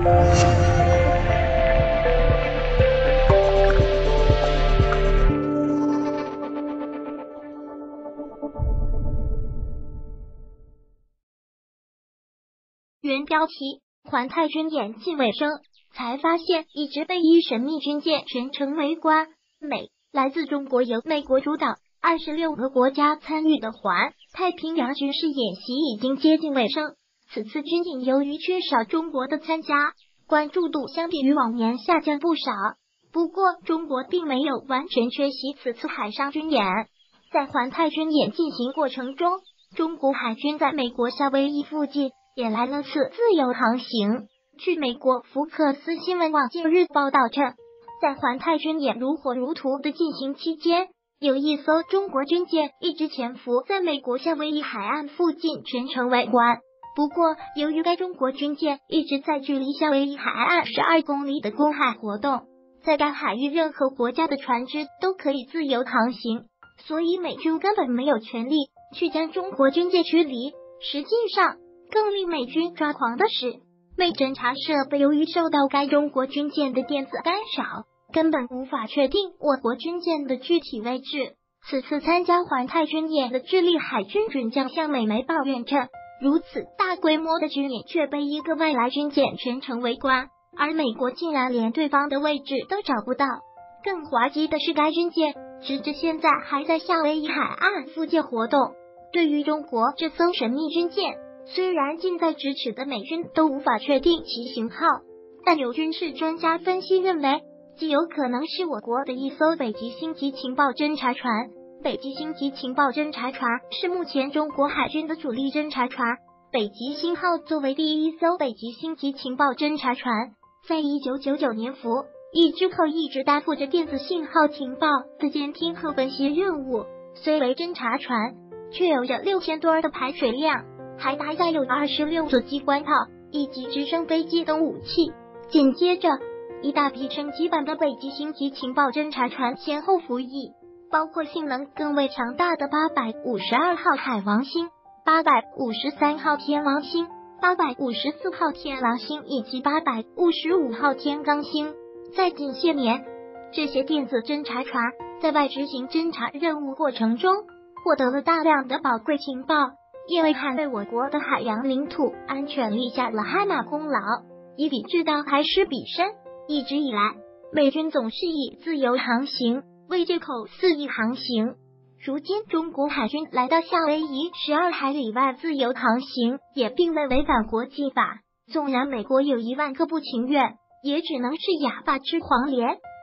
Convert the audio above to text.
原标题：环太军演近尾声，才发现一直被一神秘军舰全程围观。来自中国由美国主导，26个国家参与的环太平洋军事演习已经接近尾声。此次军演由于缺少中国的参加，关注度相比于往年下降不少。不过，中国并没有完全缺席此次海上军演。在环太军演进行过程中，中国海军在美国夏威夷附近也来了次自由航行。据美国福克斯新闻网近日报道称，在环太军演如火如荼的进行期间，有一艘中国军舰一直潜伏在美国夏威夷海岸附近全程围观。不过，由于该中国军舰一直在距离夏威夷海岸12公里的公海活动，在该海域任何国家的船只都可以自由航行，所以美军根本没有权利去将中国军舰驱离。实际上，更令美军抓狂的是，美侦察设备由于受到该中国军舰的电子干扰，根本无法确定我国军舰的具体位置。此次参加环太军演的智利海军准将向美媒抱怨称，如此大规模的军演却被一个外来军舰全程围观，而美国竟然连对方的位置都找不到。更滑稽的是，该军舰直至现在还在夏威夷海岸附近活动。对于中国这艘神秘军舰，虽然近在咫尺的美军都无法确定其型号，但有军事专家分析认为，极有可能是我国的一艘北极星级情报侦察船。北极星级情报侦察船是目前中国海军的主力侦察船。北极星号作为第一艘北极星级情报侦察船，在1999年服役之后一直担负着电子信号情报的监听和分析任务。虽为侦察船，却有着6000吨的排水量，还搭载有26座机关炮以及直升飞机等武器。紧接着，一大批升级版的北极星级情报侦察船先后服役，包括性能更为强大的852号海王星、853号天王星、854号天狼星以及855号天罡星。在近些年，这些电子侦察船在外执行侦察任务过程中，获得了大量的宝贵情报，也为捍卫我国的海洋领土安全立下了汗马功劳。以彼之道还施彼身，一直以来，美军总是以自由航行为借口肆意航行。如今中国海军来到夏威夷12海里外自由航行，也并未违反国际法。纵然美国有1万个不情愿，也只能是哑巴吃黄连。